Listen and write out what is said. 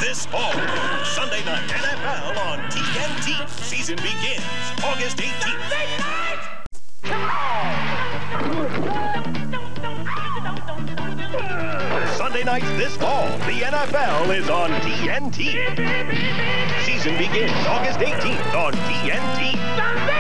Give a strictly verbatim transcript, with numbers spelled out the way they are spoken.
this fall. Sunday night N F L on T N T. Season begins August eighteenth. Sunday night! Sunday nights this fall, the N F L is on T N T. Season begins August eighteenth on T N T.